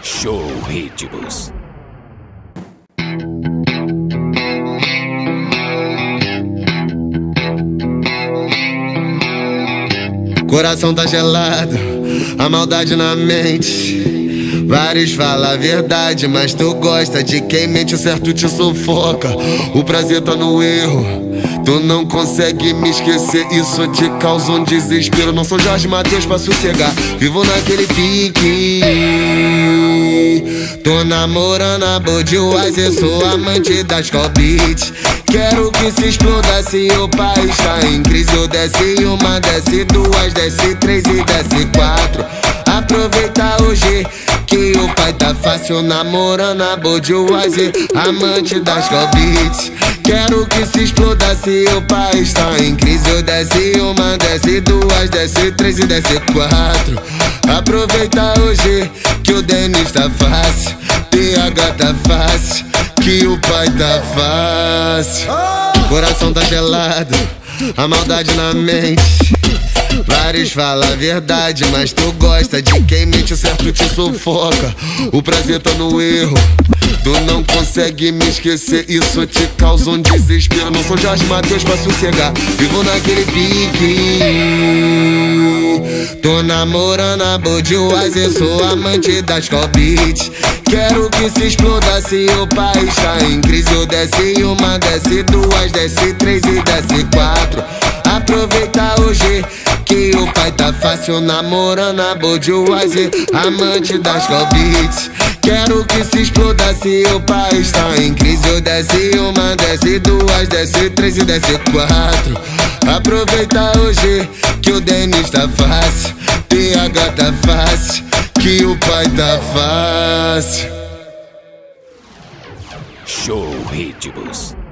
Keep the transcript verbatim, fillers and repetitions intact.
Show Ritmos. Coração tá gelado, a maldade na mente. Vários falam a verdade, mas tu gosta de quem mente. O certo te sufoca, o prazer tá no erro. Tu não consegue me esquecer, isso te causa um desespero. Não sou Jorge Mateus pra sossegar, vivo naquele pique. Tô namorando a Budweiser, sou amante das Cobit. Quero que se exploda se o país tá em crise. Eu desce uma, desce duas, desce três e desce quatro. Aproveita hoje que o pai tá fácil, namorando a Budweiser, amante das Cobit. Quero que se exploda se o país tá em crise. Eu desce uma, desce duas, desce três e desce quatro. Aproveita hoje que o Denis tá fácil, P H tá fácil, que o pai tá fácil. Coração tá gelado, a maldade na mente. Vários falam a verdade, mas tu gosta de quem mente. O certo te sufoca, o prazer tá no erro. Tu não consegue me esquecer, isso te causa um desespero. Não sou Jorge Mateus pra sossegar, vivo naquele pique. Tô namorando a Budweiser, sou amante das Cobit. Quero que se exploda se o país tá em crise. Eu desce uma, desce duas, desce três e desce quatro. Aproveita hoje que o pai tá fácil, namorando a Budweiser, amante das Cobit. Quero que se exploda se o país tá em crise. Eu desce uma, desce duas, desce três e desce quatro. Aproveita hoje que o Denis tá fácil, P H tá fácil, que o pai tá fácil. Show Ritmos.